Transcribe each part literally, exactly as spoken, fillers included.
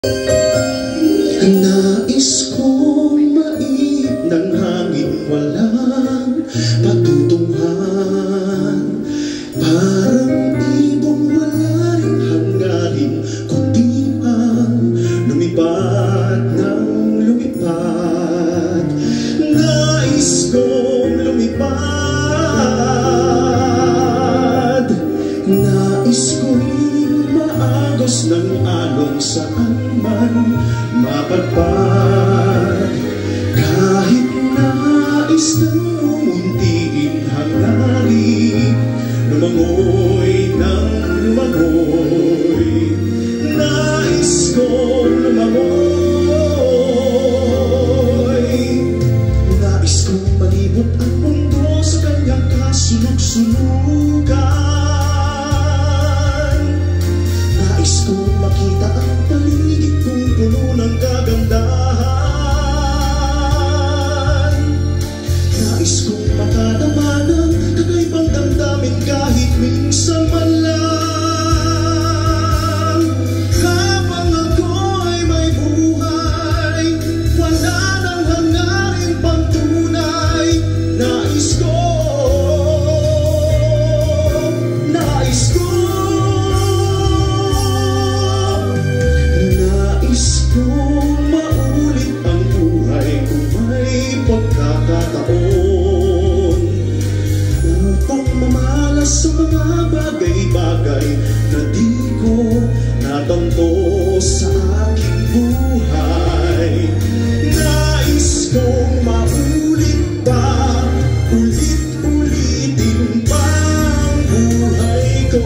Nais kong mait ng hangin walang patutunguhan, parang ibong wala ring hangarin, kundi ang lumipad ng lumipad. Nais kong lumipad, nais kong maagos ng alon saan man mapadpad. Kahit nais nang umuntiin hangarin, lumangoy ng lumangoy. Nais kong lumangoy, nais kong malibot ang mundo sa kanyang kasulug-sulugan. Nais kong makita ang paligid kong puno ng kagandahan. Nais kong makadama ng kakaibang damdamin kahit minsan man lang. Habang ako'y may buhay, wala nang hangarin pang tunay. Nais ko, nais ko, nais kong maulit ang buhay kung may pagkakataon, upang mamalas sa mga bagay-bagay na di ko natanto sa aking buhay. Nais kong maulit pa, ulit-ulitin pa ang buhay ko.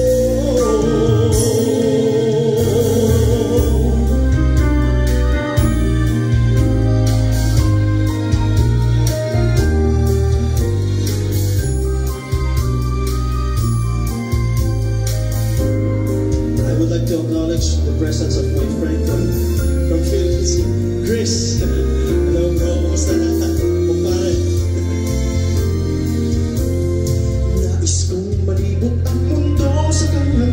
To acknowledge the presence of my friend from, from Philippines, Chris. Hello bro, kumusta na? Kumpare. Nais kong malibot ang mundo sa kanyang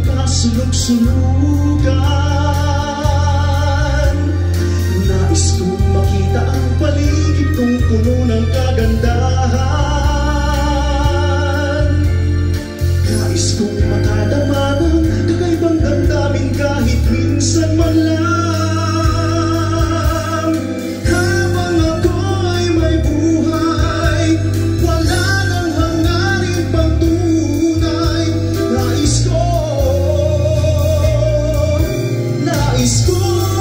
kasulug-sulugan. Nais kong makita ang paligid kong puno ng kagandahan. Nais kong makadama ng kakaibang damdamin kahit minsan man lang. Habang ako'y may buhay, wala nang hangarin pang tunay. Nais ko, nais ko,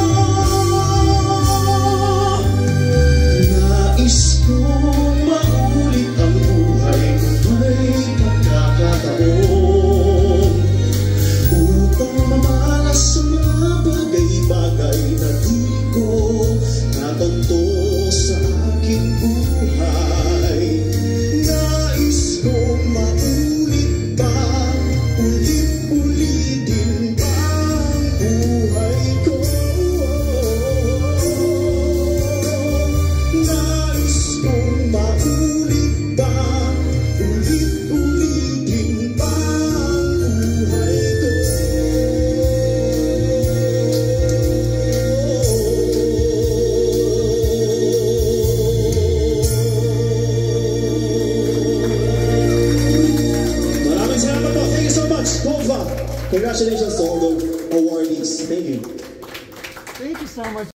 nais ko maulit ang buhay kung may pagkakataon, upang mamalas sa mga bagay-bagay na di ko natanto sa aking buhay. Nais kong maulit pa, ulit-ulitin pa ang buhay ko. Nais kong maulit pa, ulit-ulitin pa ang buhay ko. Maraming salamat po. Thank you so much, Tova. Congratulations to all the awardees. Thank you. Thank you so much.